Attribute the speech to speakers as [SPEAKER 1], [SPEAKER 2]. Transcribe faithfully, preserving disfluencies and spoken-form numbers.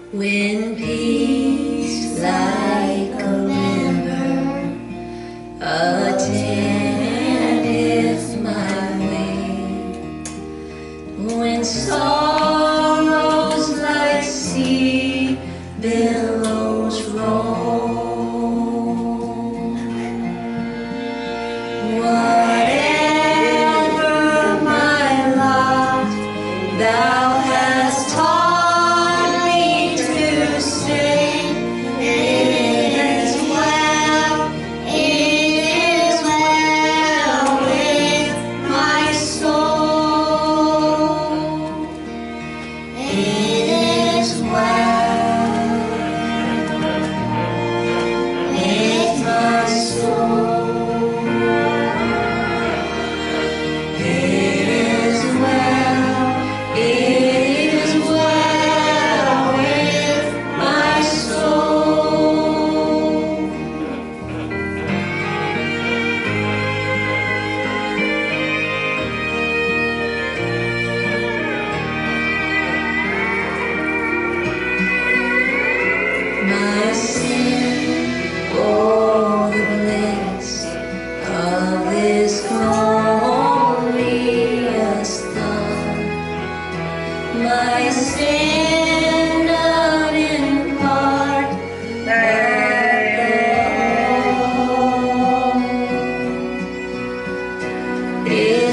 [SPEAKER 1] When peace like a river attendeth my way, when sorrows like sea billows roll, whatever my lot, thou hast taught me to say, it is well, it is well with my soul, it is well with my soul, it is well, it is well with my soul. My sin, oh, the bliss of this glorious thought. My sin not in part, but all. It